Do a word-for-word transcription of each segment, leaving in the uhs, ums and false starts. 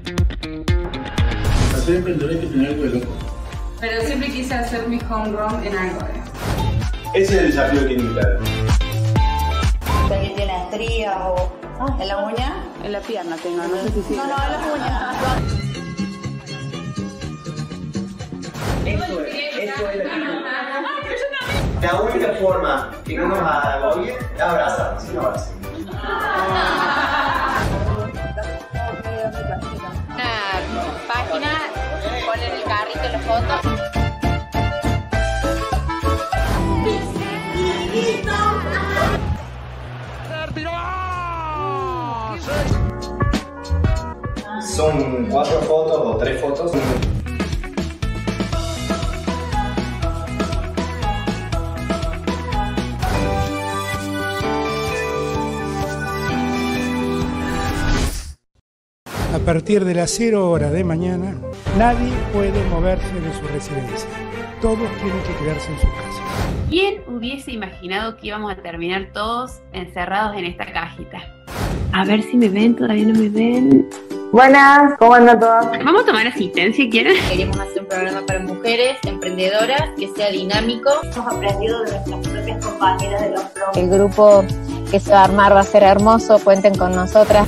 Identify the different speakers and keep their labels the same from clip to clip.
Speaker 1: Para ser emprendedor hay que tener algo de loco.
Speaker 2: Pero siempre quise hacer mi home run en algo, ¿eh?
Speaker 1: Ese es el desafío que tiene que estar.
Speaker 3: ¿Alguien tiene estrías o ah, en la uña?
Speaker 2: En la pierna tengo, no sé si sí.
Speaker 3: No, no, en las uñas.
Speaker 4: Eso es, eso es la actitud. La única forma que no nos agobie es abrazar, si no abrazar.
Speaker 3: Una página, poner el carrito en las fotos.
Speaker 4: Son cuatro fotos o tres fotos.
Speaker 5: A partir de las cero horas de mañana, nadie puede moverse de su residencia. Todos tienen que quedarse en su casa.
Speaker 6: ¿Quién hubiese imaginado que íbamos a terminar todos encerrados en esta cajita? A ver si me ven, todavía no me ven.
Speaker 7: Buenas, ¿cómo andan todas?
Speaker 6: Vamos a tomar asistencia, ¿quieren?
Speaker 3: Queremos hacer un programa para mujeres emprendedoras que sea dinámico.
Speaker 7: Hemos aprendido de nuestras propias compañeras de los pros.
Speaker 8: El grupo que se va a armar va a ser hermoso, cuenten con nosotras.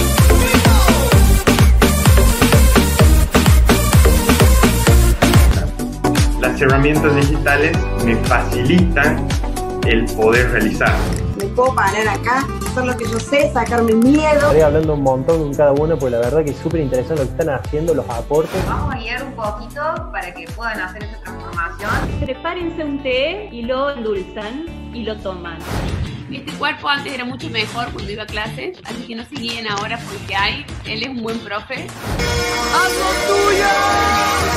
Speaker 9: Las herramientas digitales me facilitan el poder realizar.
Speaker 7: Me puedo parar acá, hacer lo que yo sé, sacarme miedo.
Speaker 10: Estoy hablando un montón con cada uno, porque la verdad que es súper interesante lo que están haciendo, los aportes.
Speaker 2: Vamos a guiar un poquito para que puedan hacer esta transformación.
Speaker 11: Prepárense un té y lo endulzan y lo toman.
Speaker 6: Este cuerpo antes era mucho mejor cuando iba a clases, así que no se guíen ahora porque hay, él es un buen profe.
Speaker 12: ¡Haz lo tuyo!